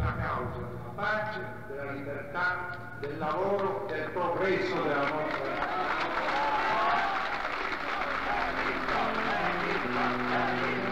una causa della pace, della libertà, del lavoro, del progresso della nostra vita.